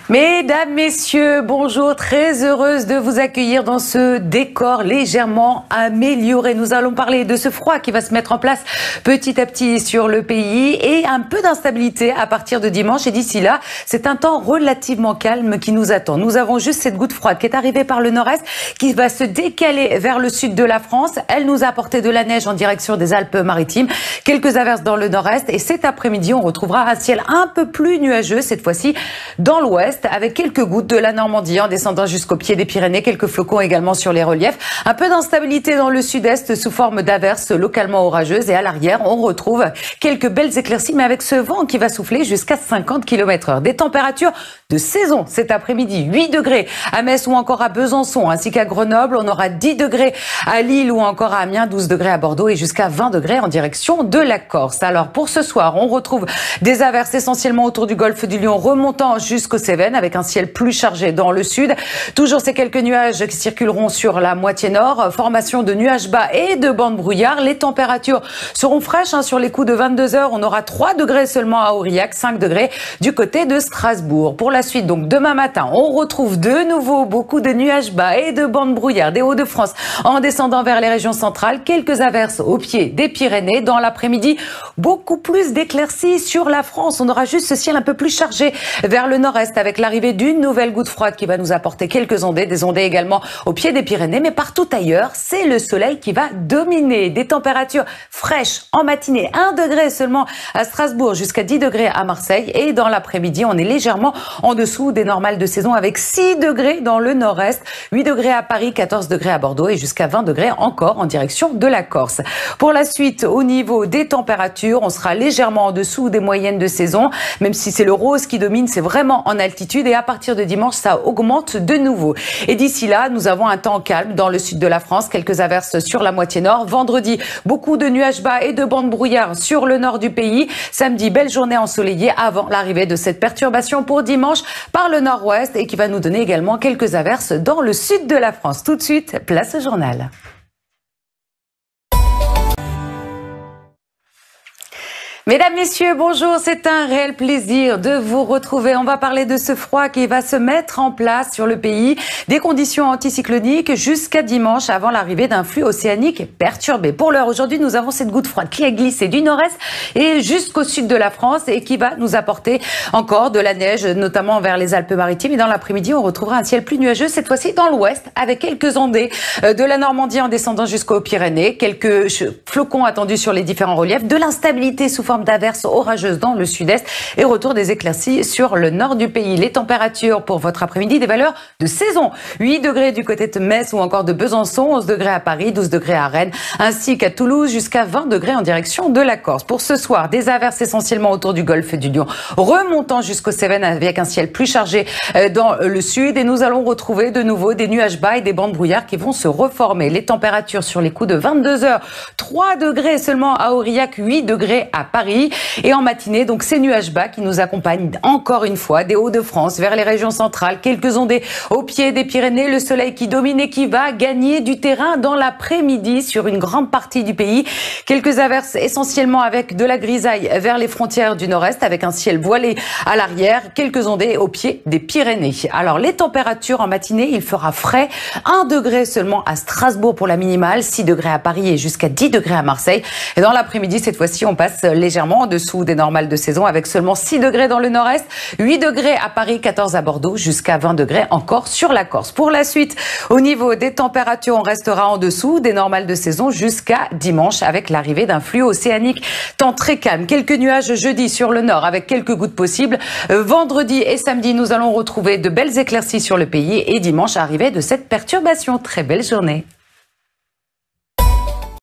Mesdames, messieurs, bonjour, très heureuse de vous accueillir dans ce décor légèrement amélioré. Nous allons parler de ce froid qui va se mettre en place petit à petit sur le pays et un peu d'instabilité à partir de dimanche. Et d'ici là, c'est un temps relativement calme qui nous attend. Nous avons juste cette goutte froide qui est arrivée par le nord-est, qui va se décaler vers le sud de la France. Elle nous a apporté de la neige en direction des Alpes-Maritimes, quelques averses dans le nord-est. Et cet après-midi, on retrouvera un ciel un peu plus nuageux, cette fois-ci dans l'ouest, avec quelques gouttes de la Normandie en descendant jusqu'au pied des Pyrénées, quelques flocons également sur les reliefs. Un peu d'instabilité dans le sud-est sous forme d'averses localement orageuses et à l'arrière, on retrouve quelques belles éclaircies, mais avec ce vent qui va souffler jusqu'à 50 km/h. Des températures de saison cet après-midi, 8 degrés à Metz ou encore à Besançon, ainsi qu'à Grenoble. On aura 10 degrés à Lille ou encore à Amiens, 12 degrés à Bordeaux et jusqu'à 20 degrés en direction de la Corse. Alors pour ce soir, on retrouve des averses essentiellement autour du golfe du Lion, remontant jusqu'aux Cévennes, avec un ciel plus chargé dans le sud. Toujours ces quelques nuages qui circuleront sur la moitié nord. Formation de nuages bas et de bandes brouillard. Les températures seront fraîches sur les coups de 22 heures. On aura 3 degrés seulement à Aurillac, 5 degrés du côté de Strasbourg. Pour la suite, donc demain matin, on retrouve de nouveau beaucoup de nuages bas et de bandes brouillard des Hauts-de-France en descendant vers les régions centrales. Quelques averses au pied des Pyrénées. Dans l'après-midi, beaucoup plus d'éclaircies sur la France. On aura juste ce ciel un peu plus chargé vers le nord-est avec l'arrivée d'une nouvelle goutte froide qui va nous apporter quelques ondées, des ondées également au pied des Pyrénées, mais partout ailleurs, c'est le soleil qui va dominer. Des températures fraîches en matinée, 1 degré seulement à Strasbourg, jusqu'à 10 degrés à Marseille, et dans l'après-midi, on est légèrement en dessous des normales de saison avec 6 degrés dans le nord-est, 8 degrés à Paris, 14 degrés à Bordeaux et jusqu'à 20 degrés encore en direction de la Corse. Pour la suite, au niveau des températures, on sera légèrement en dessous des moyennes de saison, même si c'est le rose qui domine, c'est vraiment en altitude, et à partir de dimanche, ça augmente de nouveau. Et d'ici là, nous avons un temps calme dans le sud de la France, quelques averses sur la moitié nord. Vendredi, beaucoup de nuages bas et de bandes brouillard sur le nord du pays. Samedi, belle journée ensoleillée avant l'arrivée de cette perturbation pour dimanche par le nord-ouest et qui va nous donner également quelques averses dans le sud de la France. Tout de suite, place au journal. Mesdames, messieurs, bonjour, c'est un réel plaisir de vous retrouver. On va parler de ce froid qui va se mettre en place sur le pays, des conditions anticycloniques jusqu'à dimanche avant l'arrivée d'un flux océanique perturbé. Pour l'heure, aujourd'hui, nous avons cette goutte froide qui a glissé du nord-est et jusqu'au sud de la France et qui va nous apporter encore de la neige, notamment vers les Alpes-Maritimes. Et dans l'après-midi, on retrouvera un ciel plus nuageux, cette fois-ci dans l'ouest, avec quelques ondées de la Normandie en descendant jusqu'aux Pyrénées, quelques flocons attendus sur les différents reliefs, de l'instabilité sous forme d'averses orageuses dans le sud-est et retour des éclaircies sur le nord du pays. Les températures pour votre après-midi, des valeurs de saison. 8 degrés du côté de Metz ou encore de Besançon, 11 degrés à Paris, 12 degrés à Rennes, ainsi qu'à Toulouse, jusqu'à 20 degrés en direction de la Corse. Pour ce soir, des averses essentiellement autour du golfe du Lion, remontant jusqu'aux Cévennes avec un ciel plus chargé dans le sud, et nous allons retrouver de nouveau des nuages bas et des bandes brouillard qui vont se reformer. Les températures sur les coups de 22 heures, 3 degrés seulement à Aurillac, 8 degrés à Paris. Et en matinée, donc ces nuages bas qui nous accompagnent encore une fois des Hauts-de-France vers les régions centrales, quelques ondées au pied des Pyrénées, le soleil qui domine et qui va gagner du terrain dans l'après-midi sur une grande partie du pays. Quelques averses essentiellement avec de la grisaille vers les frontières du nord-est avec un ciel voilé à l'arrière, quelques ondées au pied des Pyrénées. Alors les températures en matinée, il fera frais, 1 degré seulement à Strasbourg pour la minimale, 6 degrés à Paris et jusqu'à 10 degrés à Marseille. Et dans l'après-midi, cette fois-ci, on passe légèrement en dessous des normales de saison avec seulement 6 degrés dans le nord-est, 8 degrés à Paris, 14 à Bordeaux, jusqu'à 20 degrés encore sur la Corse. Pour la suite, au niveau des températures, on restera en dessous des normales de saison jusqu'à dimanche avec l'arrivée d'un flux océanique. Temps très calme, quelques nuages jeudi sur le nord avec quelques gouttes possibles. Vendredi et samedi, nous allons retrouver de belles éclaircies sur le pays et dimanche, arrivée de cette perturbation. Très belle journée.